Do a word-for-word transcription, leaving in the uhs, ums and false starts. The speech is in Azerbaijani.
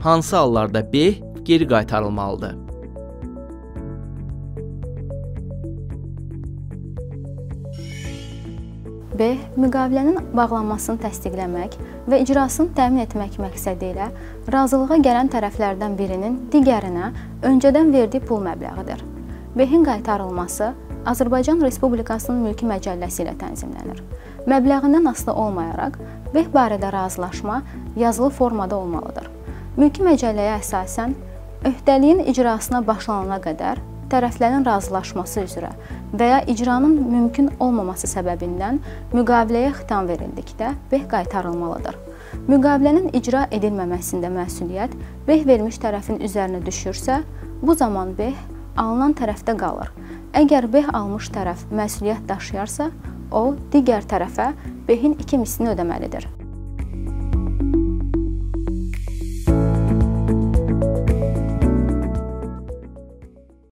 hansı hallarda beh geri qaytarılmalıdır? beh, müqavilənin bağlanmasını təsdiqləmək və icrasını təmin etmək məqsədi ilə razılığa gələn tərəflərdən birinin digərinə öncədən verdiyi pul məbləğidir. behin qaytarılması Azərbaycan Respublikasının mülki məcəlləsi ilə tənzimlənir. Məbləğindən asılı olmayaraq, beh barədə razılaşma yazılı formada olmalıdır. Mülki məcəlləyə əsasən, öhdəliyin icrasına başlanana qədər tərəflərin razılaşması üzrə və ya icranın mümkün olmaması səbəbindən müqaviləyə xitam verildikdə beh qaytarılmalıdır. Müqavilənin icra edilməməsində məsuliyyət beh vermiş tərəfin üzərinə düşürsə, bu zaman beh alınan tərəfdə qalır. Əgər beh almış tərəf məsuliyyət daşıyarsa, o digər tərəfə behin iki mislini ödəməlidir.